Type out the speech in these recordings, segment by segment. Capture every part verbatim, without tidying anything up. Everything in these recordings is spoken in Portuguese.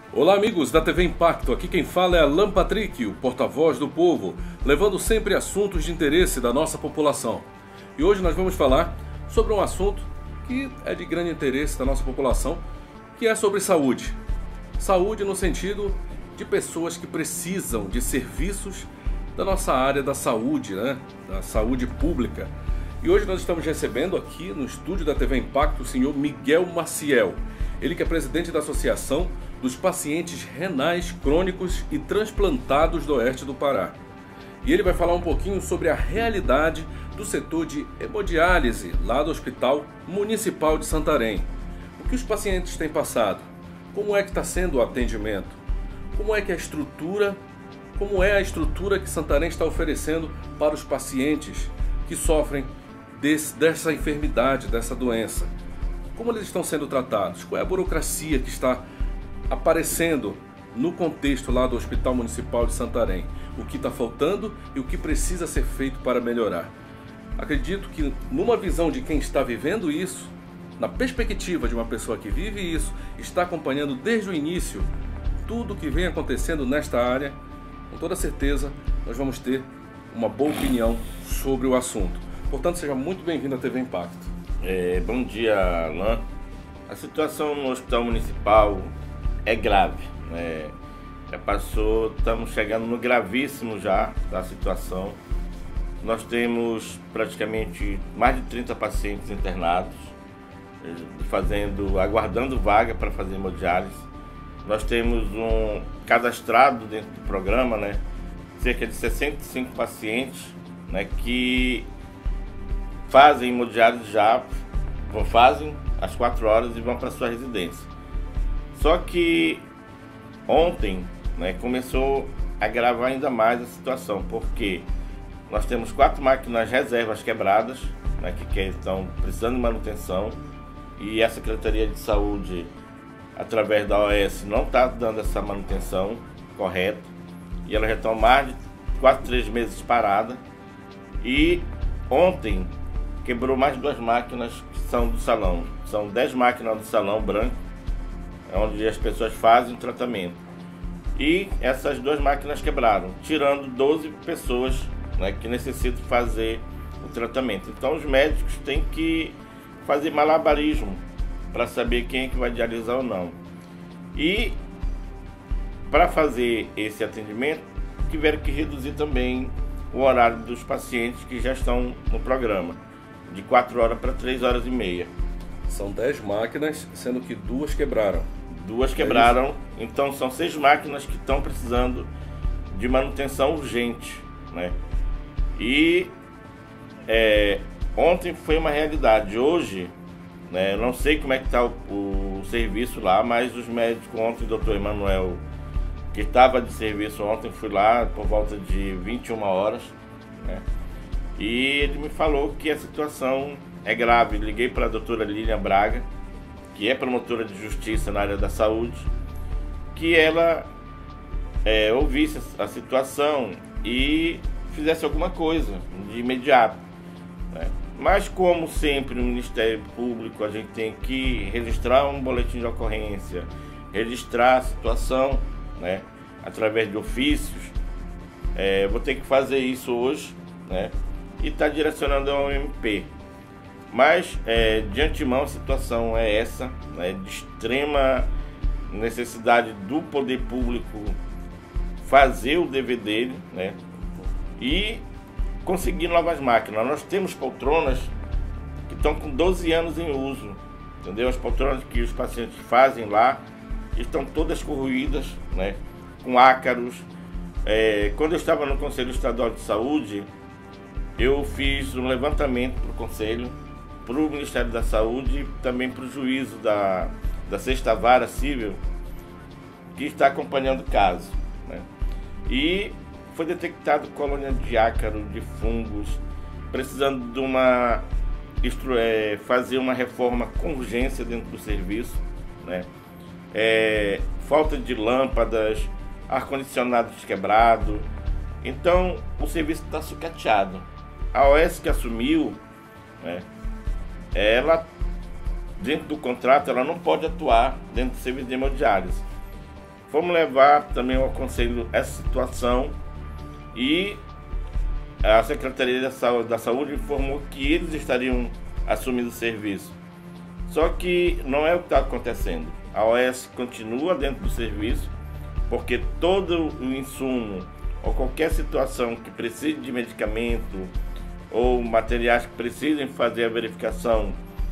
Olá amigos da T V Impacto, aqui quem fala é Alan Patrick, o porta-voz do povo, levando sempre assuntos de interesse da nossa população. E hoje nós vamos falar sobre um assunto que é de grande interesse da nossa população, que é sobre saúde. Saúde no sentido de pessoas que precisam de serviços da nossa área da saúde, né? Da saúde pública. E hoje nós estamos recebendo aqui no estúdio da T V Impacto o senhor Miguel Maciel, ele que é presidente da Associação dos Pacientes Renais Crônicos e Transplantados do Oeste do Pará. E ele vai falar um pouquinho sobre a realidade do setor de hemodiálise lá do Hospital Municipal de Santarém. O que os pacientes têm passado? Como é que está sendo o atendimento? Como é que é a estrutura, como é a estrutura que Santarém está oferecendo para os pacientes que sofrem desse, dessa enfermidade, dessa doença? Como eles estão sendo tratados? Qual é a burocracia que está aparecendo no contexto lá do Hospital Municipal de Santarém? O que está faltando e o que precisa ser feito para melhorar? Acredito que numa visão de quem está vivendo isso, na perspectiva de uma pessoa que vive isso, está acompanhando desde o início tudo o que vem acontecendo nesta área, com toda certeza nós vamos ter uma boa opinião sobre o assunto. Portanto, seja muito bem-vindo à T V Impacto. É, bom dia, Alan. A situação no Hospital Municipal é grave, né? Já passou, estamos chegando no gravíssimo já da situação. Nós temos praticamente mais de trinta pacientes internados, fazendo, aguardando vaga para fazer hemodiálise. Nós temos um cadastrado dentro do programa, né, cerca de sessenta e cinco pacientes, né, que fazem hemodiálise já, fazem às quatro horas e vão para sua residência. Só que ontem, né, começou a agravar ainda mais a situação, porque nós temos quatro máquinas reservas quebradas, né, que, que estão precisando de manutenção, e a Secretaria de Saúde, através da O S, não está dando essa manutenção correta, e elas já estão mais de quase três meses paradas. E ontem quebrou mais duas máquinas que são do salão, são dez máquinas do salão branco, onde as pessoas fazem o tratamento, e essas duas máquinas quebraram, tirando doze pessoas, né, que necessitam fazer o tratamento. Então os médicos têm que fazer malabarismo para saber quem é que vai dialisar ou não. E para fazer esse atendimento tiveram que reduzir também o horário dos pacientes que já estão no programa, de quatro horas para três horas e meia. São dez máquinas, sendo que duas quebraram. Duas quebraram, é então são seis máquinas que estão precisando de manutenção urgente, né? E é, ontem foi uma realidade. Hoje, né, eu não sei como é que está o, o serviço lá, mas os médicos ontem, o doutor Emanuel, que estava de serviço ontem, fui lá por volta de vinte e uma horas, né? E ele me falou que a situação é grave. Liguei para a doutora Lilian Braga, que é promotora de justiça na área da saúde, que ela é, ouvisse a situação e fizesse alguma coisa de imediato, né? Mas como sempre no Ministério Público a gente tem que registrar um boletim de ocorrência, registrar a situação, né, através de ofícios. É, vou ter que fazer isso hoje, né, e está direcionando ao M P. Mas é, de antemão a situação é essa, né, de extrema necessidade do poder público fazer o dever dele, né, e conseguir novas máquinas. Nós temos poltronas que estão com doze anos em uso, entendeu? As poltronas que os pacientes fazem lá estão todas corroídas, né, com ácaros. É, quando eu estava no Conselho Estadual de Saúde, eu fiz um levantamento para o Conselho, para o Ministério da Saúde e também para o juízo da, da Sexta Vara Civil, que está acompanhando o caso, né? E foi detectado colônia de ácaro, de fungos, precisando de uma é, fazer uma reforma com urgência dentro do serviço, né? É, falta de lâmpadas, ar-condicionados quebrado. Então o serviço está sucateado. A O S que assumiu, né, ela, dentro do contrato, ela não pode atuar dentro do serviço de hemodiálise. fomos levar também ao Conselho essa situação e a Secretaria da Saúde, da Saúde informou que eles estariam assumindo o serviço. Só que não é o que está acontecendo. A O S continua dentro do serviço, porque todo o insumo ou qualquer situação que precise de medicamento ou materiais que precisem fazer a verificação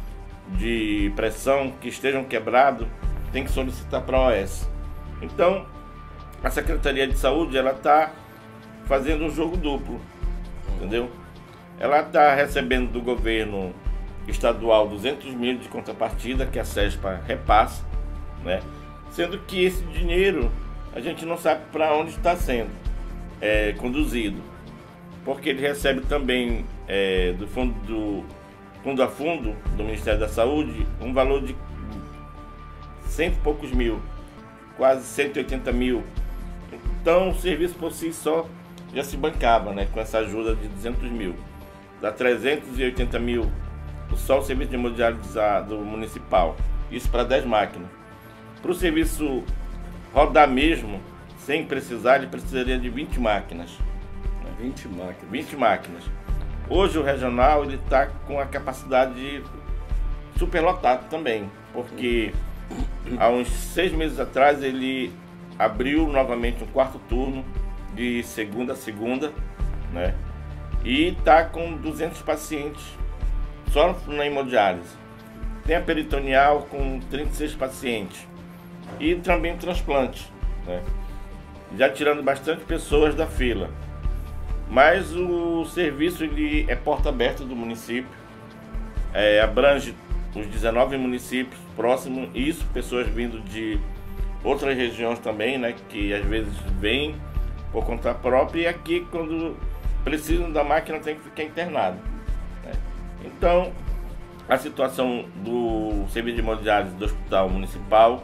de pressão que estejam quebrados, tem que solicitar para a O S. Então, a Secretaria de Saúde ela está fazendo um jogo duplo, entendeu? Ela está recebendo do governo estadual duzentos mil de contrapartida, que a SESPA repassa, né? Sendo que esse dinheiro a gente não sabe para onde está sendo é, conduzido, porque ele recebe também é, do fundo do fundo a fundo do Ministério da Saúde um valor de cento e poucos mil, quase cento e oitenta mil. Então o serviço por si só já se bancava, né, com essa ajuda de duzentos mil, dá trezentos e oitenta mil só o serviço de hemodiálise municipal, isso para dez máquinas. Para o serviço rodar mesmo, sem precisar, ele precisaria de vinte máquinas. vinte máquinas. vinte máquinas. Hoje o regional ele está com a capacidade superlotado também, porque há uns seis meses atrás ele abriu novamente um quarto turno de segunda a segunda, né? E está com duzentos pacientes só na hemodiálise. Tem a peritoneal com trinta e seis pacientes e também transplante, né? Já tirando bastante pessoas da fila. Mas o serviço ele é porta aberta do município, é, abrange os dezenove municípios próximos, isso pessoas vindo de outras regiões também, né, que às vezes vêm por conta própria, e aqui quando precisam da máquina tem que ficar internado, né? Então a situação do serviço de hemodiálise do Hospital Municipal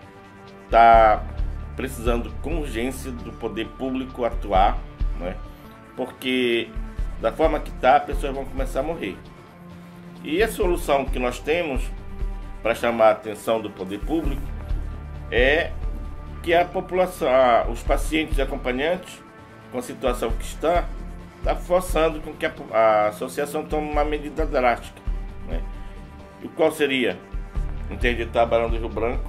está precisando com urgência do poder público atuar, né? Porque da forma que está, as pessoas vão começar a morrer. E a solução que nós temos para chamar a atenção do poder público é que a população, os pacientes e acompanhantes, com a situação que está, está forçando com que a, a associação tome uma medida drástica, né? E qual seria? Interditar Barão do Rio Branco,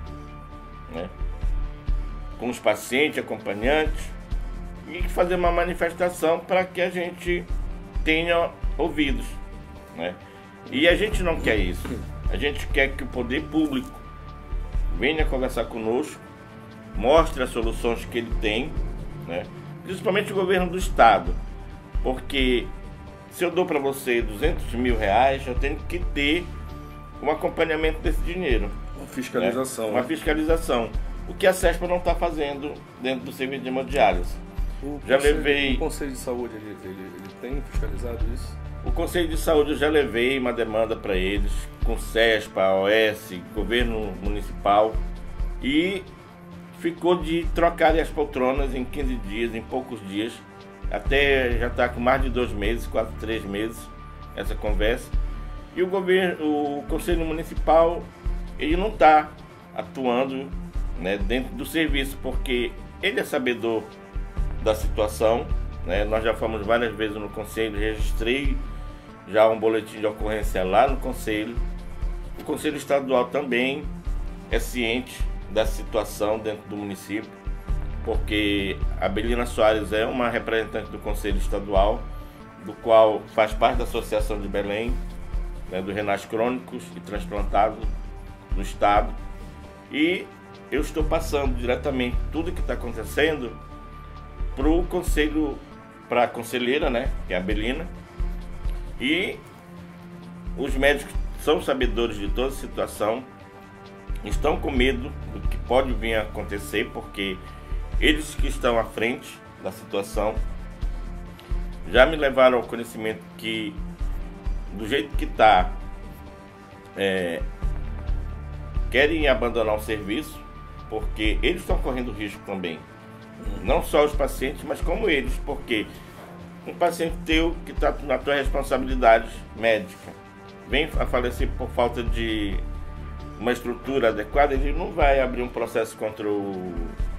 né, com os pacientes, acompanhantes, e fazer uma manifestação para que a gente tenha ouvidos, né? E a gente não quer isso. A gente quer que o poder público venha conversar conosco, mostre as soluções que ele tem, né? Principalmente o governo do estado, porque se eu dou para você duzentos mil reais, eu tenho que ter um acompanhamento desse dinheiro, uma fiscalização, né? Uma né? fiscalização, o que a SESPA não está fazendo dentro do serviço de hemodiálise. O já conselho, levei... o Conselho de Saúde, ele, ele, ele tem fiscalizado isso? O Conselho de Saúde eu já levei uma demanda para eles, com SESPA, A O S, governo municipal, e ficou de trocarem as poltronas em quinze dias, em poucos dias, até já está com mais de dois meses, quase três meses, essa conversa. E o governo, o Conselho Municipal, ele não está atuando, né, dentro do serviço, porque ele é sabedor da situação, né? Nós já fomos várias vezes no Conselho, registrei já um boletim de ocorrência lá no Conselho. O Conselho Estadual também é ciente da situação dentro do município, porque a Belina Soares é uma representante do Conselho Estadual, do qual faz parte da Associação de Belém, né, dos renais crônicos e transplantados do estado, e eu estou passando diretamente tudo que está acontecendo para o conselho, para a conselheira, né, que é a Belina, e os médicos são sabedores de toda a situação, estão com medo do que pode vir a acontecer, porque eles que estão à frente da situação já me levaram ao conhecimento que, do jeito que está, é, querem abandonar o serviço, porque eles estão correndo risco também. Não só os pacientes, mas como eles, porque um paciente teu que está na tua responsabilidade médica vem a falecer por falta de uma estrutura adequada, ele não vai abrir um processo contra o,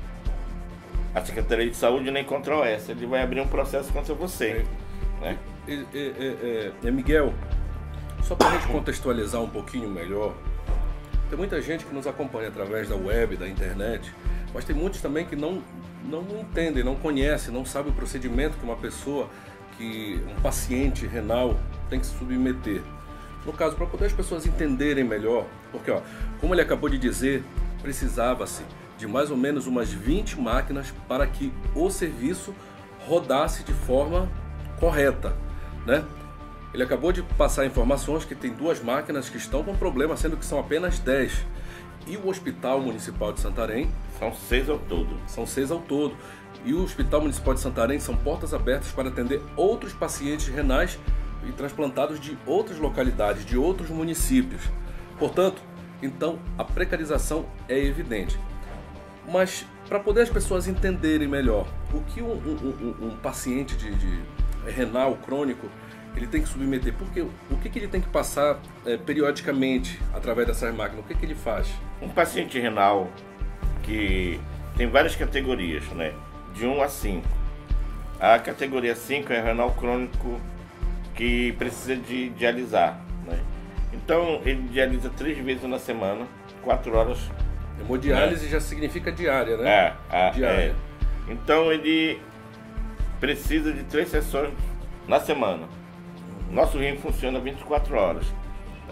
a Secretaria de Saúde nem contra a O S, ele vai abrir um processo contra você. É, né? é, é, é, é, Miguel, só para a gente contextualizar um pouquinho melhor, tem muita gente que nos acompanha através da web, da internet, mas tem muitos também que não, não entendem, não conhecem, não sabem o procedimento que uma pessoa, que um paciente renal tem que se submeter. No caso, para poder as pessoas entenderem melhor, porque ó, como ele acabou de dizer, precisava-se de mais ou menos umas vinte máquinas para que o serviço rodasse de forma correta, né? Ele acabou de passar informações que tem duas máquinas que estão com problema, sendo que são apenas dez. E o Hospital Municipal de Santarém... São seis ao todo. São seis ao todo. E o Hospital Municipal de Santarém são portas abertas para atender outros pacientes renais e transplantados de outras localidades, de outros municípios. Portanto, então, a precarização é evidente. Mas, para poder as pessoas entenderem melhor o que um, um, um, um paciente de, de renal crônico ele tem que submeter, porque o que, que ele tem que passar é, periodicamente através dessas máquinas, o que, que ele faz? Um paciente renal que tem várias categorias, né? De um a cinco. A categoria cinco é renal crônico que precisa de dialisar, né? Então ele dialisa três vezes na semana, quatro horas. Hemodiálise, né? Já significa diária, né? É, a, diária. É. Então ele precisa de três sessões na semana. Nosso rim funciona vinte e quatro horas, né?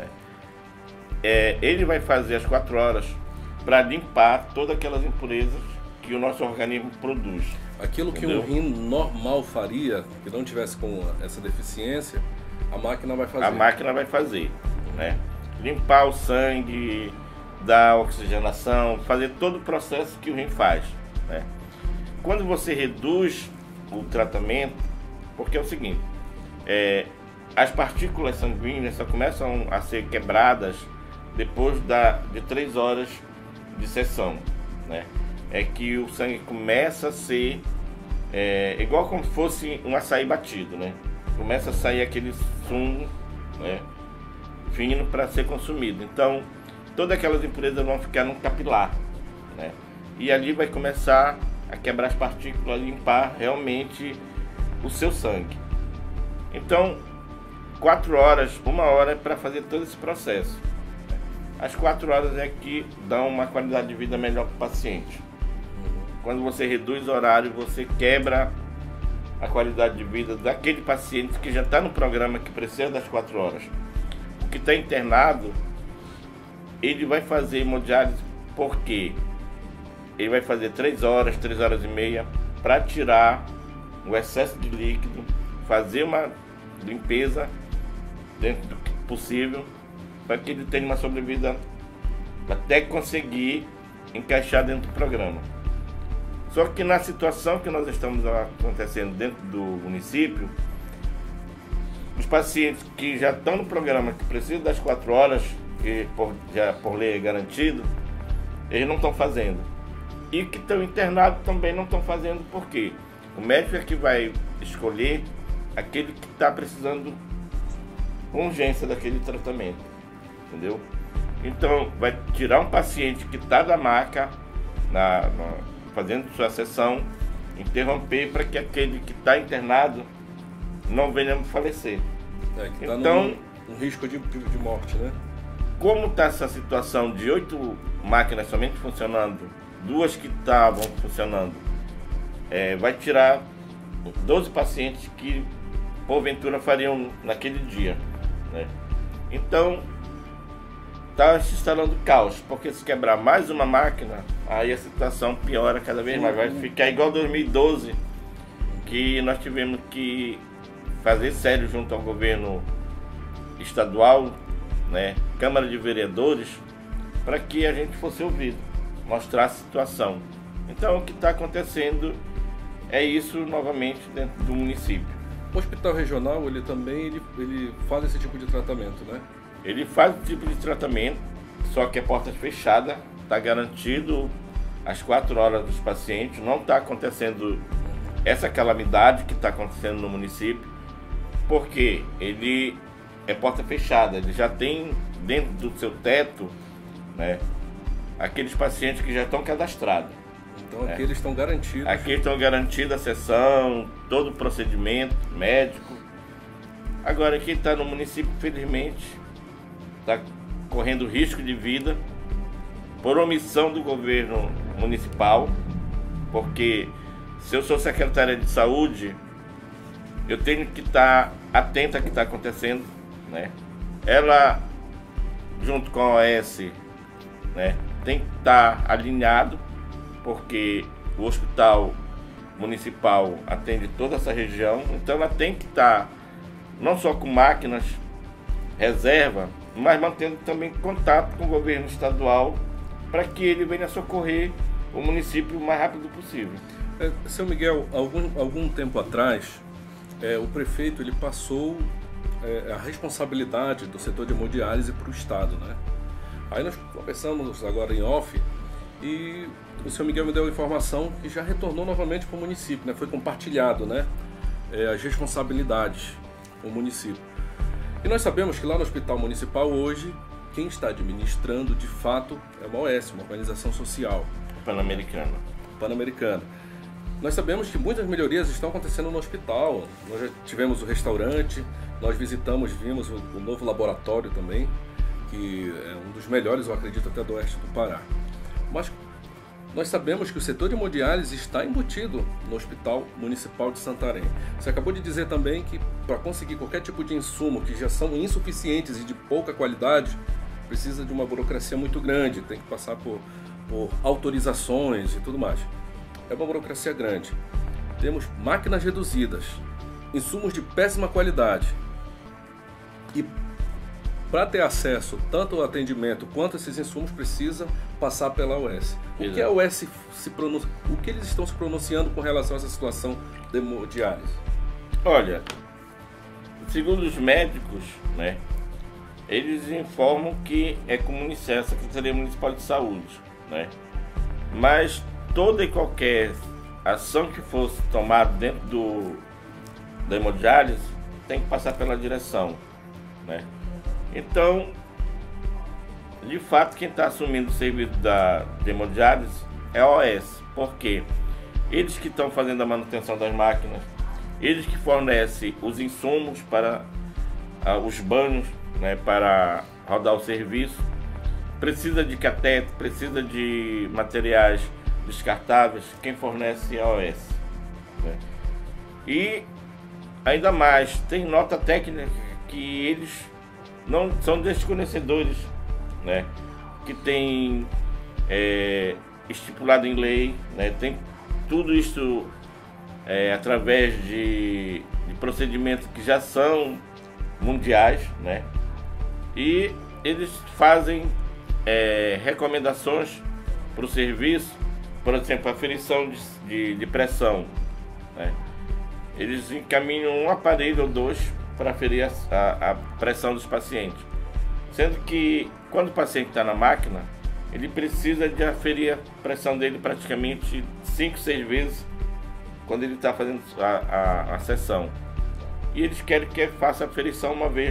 É, ele vai fazer as quatro horas para limpar todas aquelas impurezas que o nosso organismo produz. Aquilo entendeu? Que um rim normal faria, que não tivesse com essa deficiência, a máquina vai fazer. A máquina vai fazer, né? Limpar o sangue, dar oxigenação, fazer todo o processo que o rim faz, né? Quando você reduz o tratamento, porque é o seguinte, é, as partículas sanguíneas só começam a ser quebradas depois da, de três horas de sessão, né? É que o sangue começa a ser é, igual como se fosse um açaí batido, né? Começa a sair aquele sumo, né, fino para ser consumido. Então, todas aquelas impurezas vão ficar no capilar, né? E ali vai começar a quebrar as partículas, a limpar realmente o seu sangue. Então, quatro horas, uma hora é para fazer todo esse processo. As quatro horas é que dão uma qualidade de vida melhor para o paciente. Quando você reduz o horário, você quebra a qualidade de vida daquele paciente que já está no programa que precisa das quatro horas. O que está internado, ele vai fazer hemodiálise porque ele vai fazer três horas, três horas e meia para tirar o excesso de líquido, fazer uma limpeza dentro do possível para que ele tenha uma sobrevida até conseguir encaixar dentro do programa. Só que na situação que nós estamos acontecendo dentro do município, os pacientes que já estão no programa, que precisam das quatro horas, que por, já por lei é garantido, eles não estão fazendo. E que estão internados também não estão fazendo, porque o médico é que vai escolher aquele que está precisando com urgência daquele tratamento, entendeu? Então vai tirar um paciente que está da maca, na, na, fazendo sua sessão, interromper para que aquele que está internado não venha a falecer. É, que tá então, um risco de, de morte, né? Como está essa situação de oito máquinas somente funcionando, duas que estavam funcionando, é, vai tirar doze pacientes que porventura fariam naquele dia, né? Então está se instalando caos, porque se quebrar mais uma máquina, aí a situação piora cada vez mais, vai ficar igual dois mil e doze, que nós tivemos que fazer sério junto ao governo estadual, né, Câmara de Vereadores, para que a gente fosse ouvido, mostrar a situação. Então o que está acontecendo é isso novamente dentro do município. O hospital regional, ele também ele, ele faz esse tipo de tratamento, né? Ele faz esse tipo de tratamento, só que é porta fechada, está garantido as quatro horas dos pacientes, não está acontecendo essa calamidade que está acontecendo no município, porque ele é porta fechada, ele já tem dentro do seu teto né? Aqueles pacientes que já estão cadastrados. Então aqui né? eles estão garantidos. Aqui estão garantidos a sessão, todo o procedimento médico. Agora quem está no município, infelizmente, está correndo risco de vida por omissão do governo municipal, porque se eu sou secretária de saúde, eu tenho que estar atenta ao que está acontecendo, né? Ela, junto com a O S, né, tem que estar alinhado, porque o hospital municipal atende toda essa região, então ela tem que estar não só com máquinas, reserva, mas mantendo também contato com o governo estadual para que ele venha socorrer o município o mais rápido possível. É, seu Miguel, algum, algum tempo atrás, é, o prefeito ele passou é, a responsabilidade do setor de hemodiálise para o Estado, né? Aí nós conversamos agora em off e o seu Miguel me deu a informação que já retornou novamente para o município, né? Foi compartilhado, né? É, as responsabilidades com o município. E nós sabemos que lá no Hospital Municipal hoje, quem está administrando de fato é uma O S, uma organização social. Pan-Americana. Pan-Americana. Nós sabemos que muitas melhorias estão acontecendo no hospital. Nós já tivemos o restaurante, nós visitamos, vimos o, o novo laboratório também, que é um dos melhores, eu acredito, até do oeste do Pará. Mas nós sabemos que o setor de hemodiálise está embutido no Hospital Municipal de Santarém. Você acabou de dizer também que para conseguir qualquer tipo de insumo que já são insuficientes e de pouca qualidade, precisa de uma burocracia muito grande, tem que passar por, por autorizações e tudo mais. É uma burocracia grande. Temos máquinas reduzidas, insumos de péssima qualidade. E para ter acesso tanto ao atendimento quanto a esses insumos, precisa passar pela O S. O Exato. que a O S se pronuncia, o que eles estão se pronunciando com relação a essa situação de hemodiálise? Olha, segundo os médicos, né, eles informam que é com o Municef, a Secretaria Municipal de Saúde, né? Mas toda e qualquer ação que fosse tomada dentro do, da hemodiálise tem que passar pela direção, né? Então, de fato, quem está assumindo o serviço da hemodiálise é a O S, porque eles que estão fazendo a manutenção das máquinas, eles que fornecem os insumos para ah, os banhos, né, para rodar o serviço, precisa de cateter, precisa de materiais descartáveis, quem fornece é a O S, né? E ainda mais, tem nota técnica que eles não são desconhecedores, né? Que tem é, estipulado em lei, né? Tem tudo isso é, através de, de procedimentos que já são mundiais, né? E eles fazem é, recomendações para o serviço, por exemplo, aferição de, de, de pressão, né? Eles encaminham um aparelho ou dois para aferir a, a, a pressão dos pacientes, sendo que quando o paciente está na máquina, ele precisa de aferir a pressão dele praticamente cinco, seis vezes quando ele está fazendo a, a, a sessão, e eles querem que faça a aferição uma vez,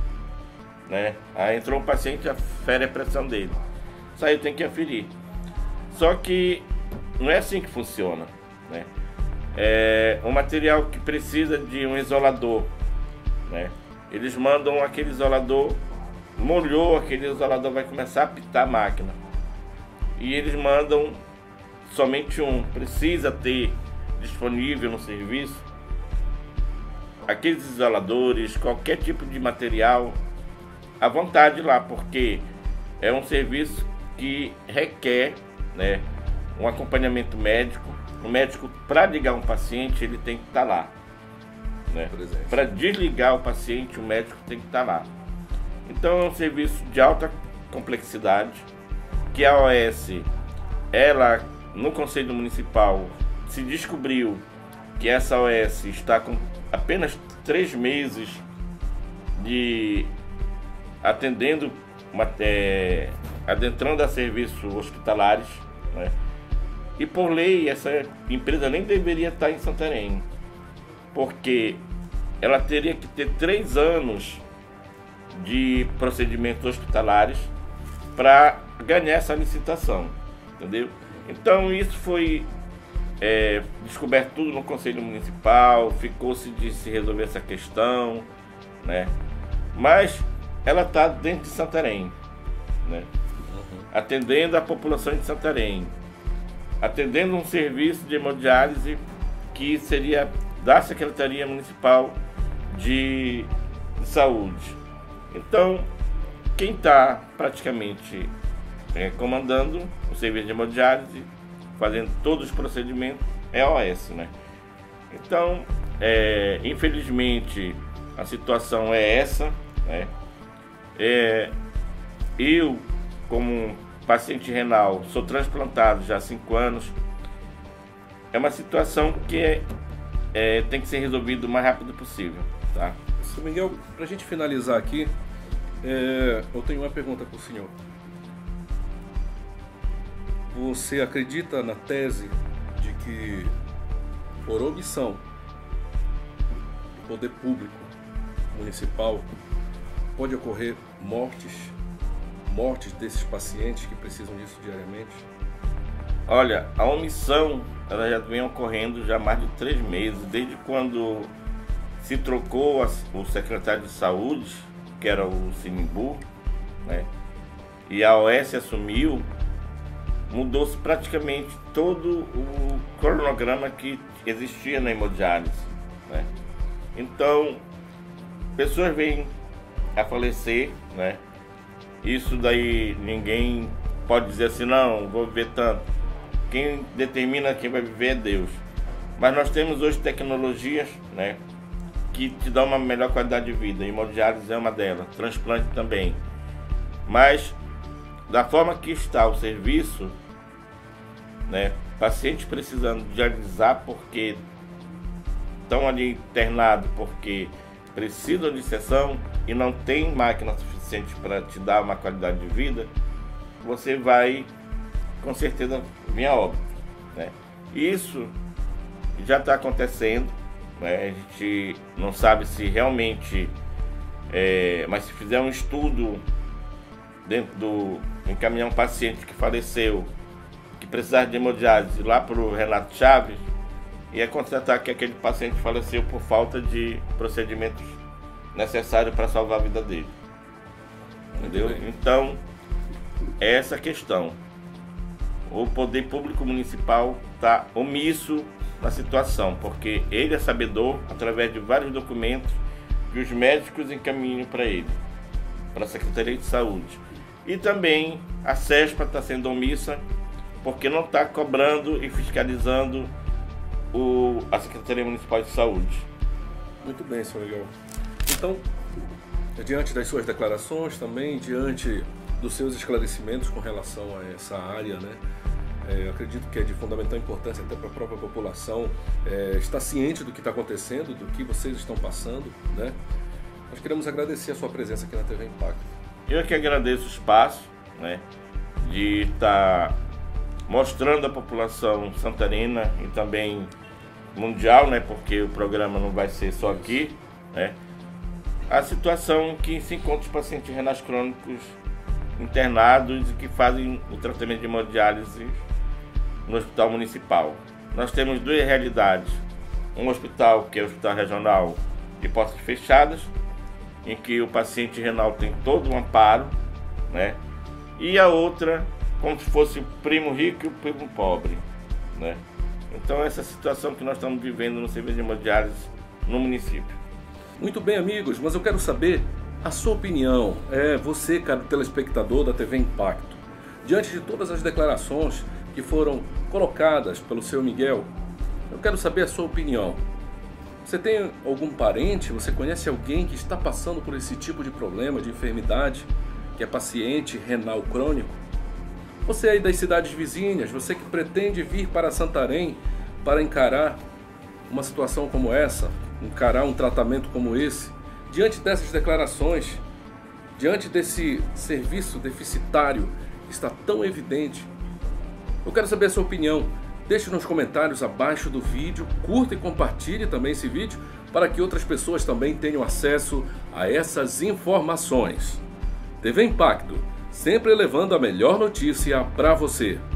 né? Aí entrou um paciente, afere a pressão dele, saiu, tem que aferir. Só que não é assim que funciona, né? É um material que precisa de um isolador, né? Eles mandam aquele isolador, molhou aquele isolador, vai começar a apitar a máquina, e eles mandam somente um, precisa ter disponível no serviço aqueles isoladores, qualquer tipo de material à vontade lá, porque é um serviço que requer, né, um acompanhamento médico. O médico, para ligar um paciente, ele tem que estar lá, né? Para desligar o paciente, o médico tem que estar lá. Então é um serviço de alta complexidade, que a O S, ela, no Conselho Municipal, se descobriu que essa O S está com apenas três meses de atendendo, é, adentrando a serviços hospitalares, né? E por lei, essa empresa nem deveria estar em Santarém, porque ela teria que ter três anos de procedimentos hospitalares para ganhar essa licitação, entendeu? Então isso foi é, descoberto tudo no Conselho Municipal, ficou-se de se resolver essa questão, né? Mas ela está dentro de Santarém, né? Uhum. Atendendo a população de Santarém, atendendo um serviço de hemodiálise que seria da Secretaria Municipal de, de Saúde. Então, quem está praticamente é, comandando o serviço de hemodiálise, fazendo todos os procedimentos, é a O S, né? Então, é, infelizmente, a situação é essa, né? É, eu, como paciente renal, sou transplantado já há cinco anos. É uma situação que é, é, tem que ser resolvida o mais rápido possível, tá? Seu Miguel, para a gente finalizar aqui, é, eu tenho uma pergunta para o senhor. Você acredita na tese de que, por omissão do poder público municipal, pode ocorrer mortes, mortes desses pacientes que precisam disso diariamente? Olha, a omissão ela já vem ocorrendo já há mais de três meses, desde quando se trocou a, o secretário de saúde, que era o Sinimbu, né? E a O S assumiu, mudou-se praticamente todo o cronograma que existia na hemodiálise, né? Então, pessoas vêm a falecer, né? Isso daí ninguém pode dizer assim, não, vou viver tanto. Quem determina quem vai viver é Deus. Mas nós temos hoje tecnologias, né, que te dão uma melhor qualidade de vida. Hemodiálise é uma delas, transplante também. Mas da forma que está o serviço, né, pacientes precisando dialisar porque estão ali internados porque precisam de sessão e não tem máquina suficiente para te dar uma qualidade de vida, você vai com certeza vir a óbito, né? Isso já está acontecendo, né? A gente não sabe se realmente, é, mas se fizer um estudo dentro do encaminhar um paciente que faleceu, que precisava de hemodiálise lá para o Renato Chaves, ia constatar que aquele paciente faleceu por falta de procedimentos necessários para salvar a vida dele. Entendeu? Então, é essa questão. O poder público municipal está omisso na situação, porque ele é sabedor, através de vários documentos, que os médicos encaminham para ele, para a Secretaria de Saúde. E também a SESPA está sendo omissa, porque não está cobrando e fiscalizando o, a Secretaria Municipal de Saúde. Muito bem, senhor Miguel. Então, diante das suas declarações, também diante dos seus esclarecimentos com relação a essa área, né? É, acredito que é de fundamental importância até para a própria população é, estar ciente do que está acontecendo, do que vocês estão passando, né? Nós queremos agradecer a sua presença aqui na T V Impacto. Eu que agradeço o espaço, né, de estar mostrando à população santarina e também mundial, né, porque o programa não vai ser só aqui, né, a situação em que se encontra os pacientes renais crônicos internados e que fazem o tratamento de hemodiálise no hospital municipal. Nós temos duas realidades: um hospital que é o Hospital Regional de Portas Fechadas, em que o paciente renal tem todo um amparo, né? E a outra como se fosse o primo rico e o primo pobre, né? Então essa situação que nós estamos vivendo no serviço de hemodiálise no município. Muito bem, amigos, mas eu quero saber a sua opinião. É você, cara, telespectador da T V Impacto, diante de todas as declarações que foram colocadas pelo seu Miguel, eu quero saber a sua opinião. Você tem algum parente, você conhece alguém que está passando por esse tipo de problema, de enfermidade, que é paciente renal crônico? Você aí das cidades vizinhas, você que pretende vir para Santarém para encarar uma situação como essa, encarar um tratamento como esse, diante dessas declarações, diante desse serviço deficitário que está tão evidente, eu quero saber a sua opinião. Deixe nos comentários abaixo do vídeo, curta e compartilhe também esse vídeo para que outras pessoas também tenham acesso a essas informações. T V Impacto, sempre levando a melhor notícia para você.